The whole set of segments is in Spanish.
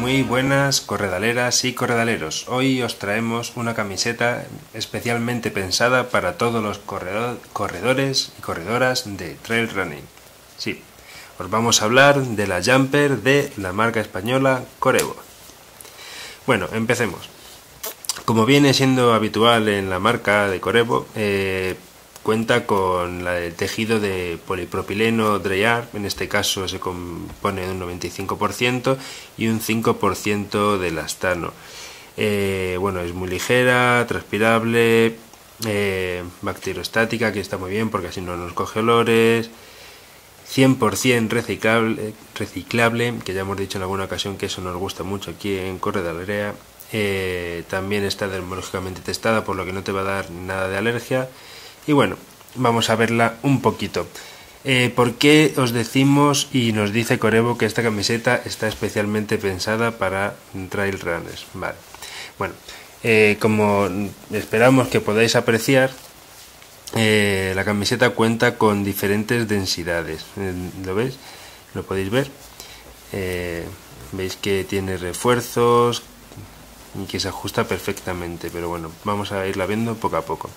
Muy buenas corredaleras y corredaleros. Hoy os traemos una camiseta especialmente pensada para todos los corredores y corredoras de trail running. Sí, os vamos a hablar de la jumper de la marca española Corevo. Bueno, empecemos. Como viene siendo habitual en la marca de Corevo, cuenta con el tejido de polipropileno Dryar, en este caso se compone de un 95% y un 5% de elastano. Bueno, es muy ligera, transpirable, bacteriostática, que está muy bien porque así no nos coge olores, 100% reciclable, que ya hemos dicho en alguna ocasión que eso nos gusta mucho aquí en Corredalerea. También está dermológicamente testada, por lo que no te va a dar nada de alergia. Y bueno, vamos a verla un poquito. ¿Por qué os decimos y nos dice Corevo que esta camiseta está especialmente pensada para trail runners? Vale. Bueno, como esperamos que podáis apreciar, la camiseta cuenta con diferentes densidades. ¿Lo veis? ¿Lo podéis ver? Veis que tiene refuerzos y que se ajusta perfectamente, pero bueno, vamos a irla viendo poco a poco.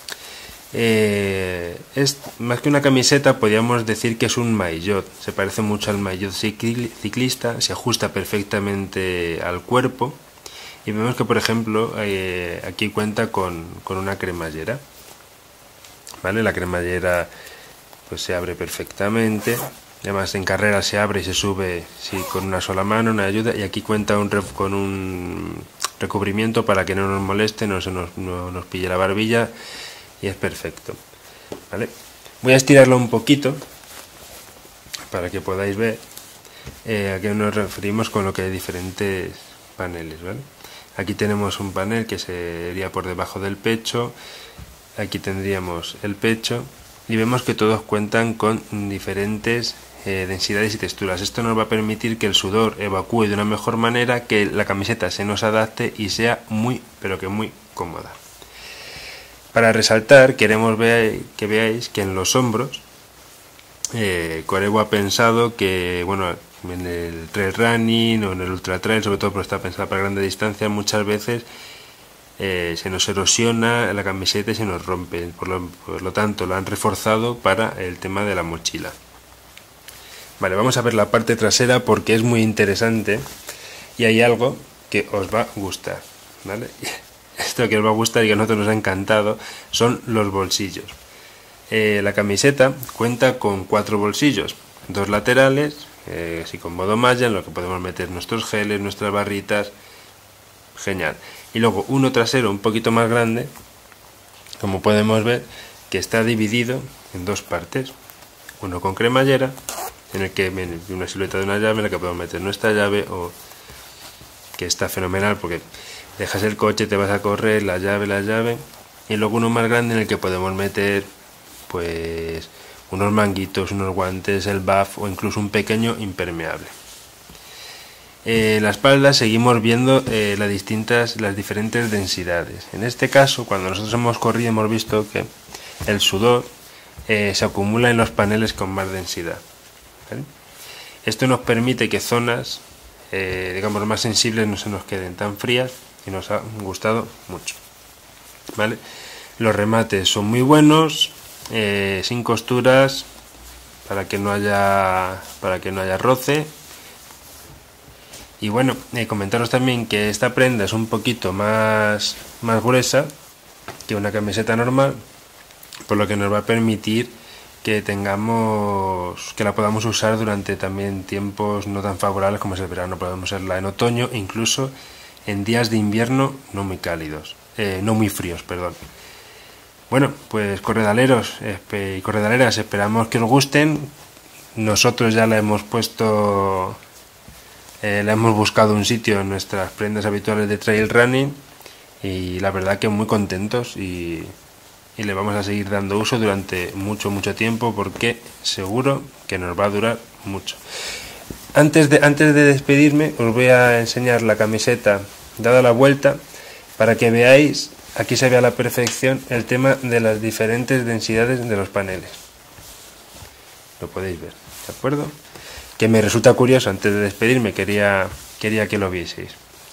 Es más que una camiseta, podríamos decir que es un maillot. Se parece mucho al maillot ciclista, se ajusta perfectamente al cuerpo y vemos que, por ejemplo, aquí cuenta con una cremallera, ¿vale? La cremallera pues se abre perfectamente. Además, en carrera se abre y se sube con una sola mano, una ayuda, y aquí cuenta con un recubrimiento para que no nos moleste, no nos pille la barbilla, y es perfecto, ¿vale? Voy a estirarlo un poquito para que podáis ver a qué nos referimos con lo que hay diferentes paneles, ¿vale? Aquí tenemos un panel que sería por debajo del pecho, aquí tendríamos el pecho y vemos que todos cuentan con diferentes densidades y texturas. Esto nos va a permitir que el sudor evacúe de una mejor manera, que la camiseta se nos adapte y sea muy, pero que muy cómoda. Para resaltar, queremos que veáis que en los hombros Corevo ha pensado que, bueno, en el trail running o en el ultra trail, sobre todo porque está pensada para grandes distancias, muchas veces se nos erosiona la camiseta y se nos rompe. Por lo tanto, lo han reforzado para el tema de la mochila. Vale, vamos a ver la parte trasera porque es muy interesante y hay algo que os va a gustar, ¿vale? Esto que os va a gustar y que a nosotros nos ha encantado son los bolsillos. La camiseta cuenta con 4 bolsillos, 2 laterales, así con modo malla, en lo que podemos meter nuestros geles, nuestras barritas, genial. Y luego uno trasero un poquito más grande, como podemos ver, que está dividido en 2 partes. Uno con cremallera, en el que viene una silueta de una llave en la que podemos meter nuestra llave, o que está fenomenal porque dejas el coche, te vas a correr, la llave, y luego uno más grande en el que podemos meter pues unos manguitos, unos guantes, el buff o incluso un pequeño impermeable. La espalda seguimos viendo las diferentes densidades. En este caso, cuando nosotros hemos corrido, hemos visto que el sudor se acumula en los paneles con más densidad, ¿vale? Esto nos permite que zonas digamos más sensibles no se nos queden tan frías y nos ha gustado mucho, ¿vale? Los remates son muy buenos, sin costuras, para que no haya roce. Y bueno, comentaros también que esta prenda es un poquito más gruesa que una camiseta normal, por lo que nos va a permitir que la podamos usar durante también tiempos no tan favorables como es el verano. Podemos usarla en otoño e incluso en días de invierno no muy fríos, perdón. Bueno, pues corredaleros y corredaleras, esperamos que os gusten. Nosotros ya la hemos puesto, le hemos buscado un sitio en nuestras prendas habituales de trail running y la verdad que muy contentos y le vamos a seguir dando uso durante mucho tiempo porque seguro que nos va a durar mucho. Antes de despedirme os voy a enseñar la camiseta dada la vuelta para que veáis, aquí se ve a la perfección el tema de las diferentes densidades de los paneles. Lo podéis ver, ¿de acuerdo? Que me resulta curioso, antes de despedirme quería quería que lo vieseis.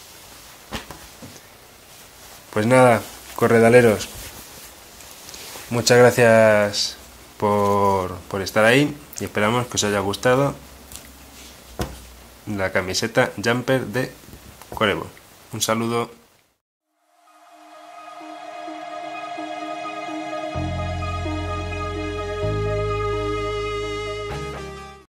Pues nada, corredaleros, muchas gracias por estar ahí y esperamos que os haya gustado la camiseta jumper de Corebol. Un saludo.